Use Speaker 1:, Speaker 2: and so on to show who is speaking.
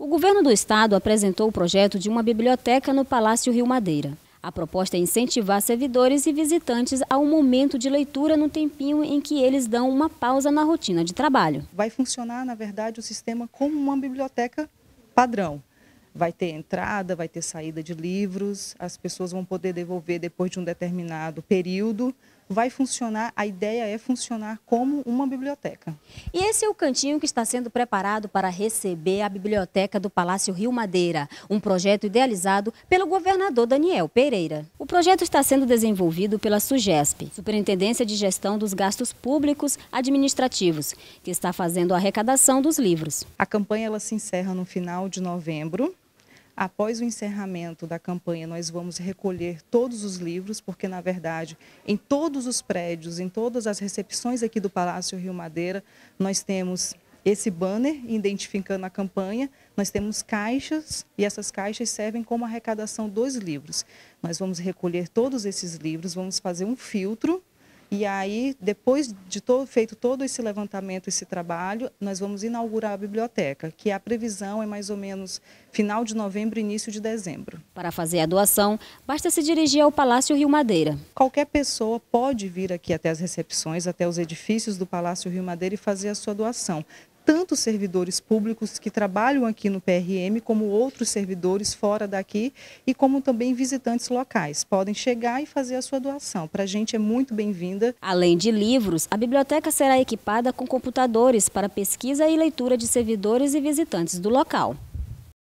Speaker 1: O governo do estado apresentou o projeto de uma biblioteca no Palácio Rio Madeira. A proposta é incentivar servidores e visitantes a um momento de leitura no tempinho em que eles dão uma pausa na rotina de trabalho.
Speaker 2: Vai funcionar, na verdade, o sistema como uma biblioteca padrão. Vai ter entrada, vai ter saída de livros, as pessoas vão poder devolver depois de um determinado período. Vai funcionar, a ideia é funcionar como uma biblioteca.
Speaker 1: E esse é o cantinho que está sendo preparado para receber a biblioteca do Palácio Rio Madeira, um projeto idealizado pelo governador Daniel Pereira. O projeto está sendo desenvolvido pela SUGESP, Superintendência de Gestão dos Gastos Públicos Administrativos, que está fazendo a arrecadação dos livros.
Speaker 2: A campanha ela se encerra no final de novembro. Após o encerramento da campanha, nós vamos recolher todos os livros, porque, na verdade, em todos os prédios, em todas as recepções aqui do Palácio Rio Madeira, nós temos esse banner identificando a campanha, nós temos caixas e essas caixas servem como arrecadação dos livros. Nós vamos recolher todos esses livros, vamos fazer um filtro. E aí, depois de feito todo esse levantamento, esse trabalho, nós vamos inaugurar a biblioteca, que a previsão é mais ou menos final de novembro, início de dezembro.
Speaker 1: Para fazer a doação, basta se dirigir ao Palácio Rio Madeira.
Speaker 2: Qualquer pessoa pode vir aqui até as recepções, até os edifícios do Palácio Rio Madeira e fazer a sua doação. Tanto servidores públicos que trabalham aqui no PRM, como outros servidores fora daqui e como também visitantes locais. Podem chegar e fazer a sua doação. Para a gente é muito bem-vinda.
Speaker 1: Além de livros, a biblioteca será equipada com computadores para pesquisa e leitura de servidores e visitantes do local.